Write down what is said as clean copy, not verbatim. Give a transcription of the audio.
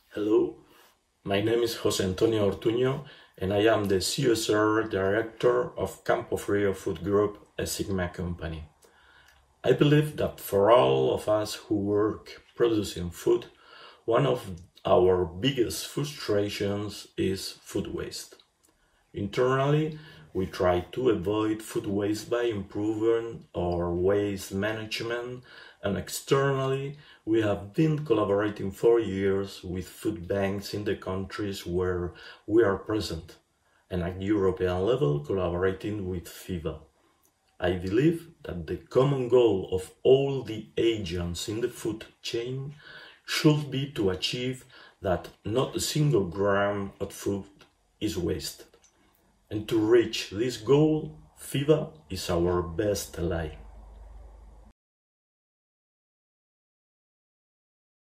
Hello, my name is José Antonio Ortuño and I am the CSR Director of Campo Frio Food Group, a Sigma company. I believe that for all of us who work producing food, one of our biggest frustrations is food waste. Internally, we try to avoid food waste by improving our waste management, and externally, we have been collaborating for years with food banks in the countries where we are present, and at European level collaborating with FIVA. I believe that the common goal of all the agents in the food chain should be to achieve that not a single gram of food is wasted. And to reach this goal, FIVA is our best ally.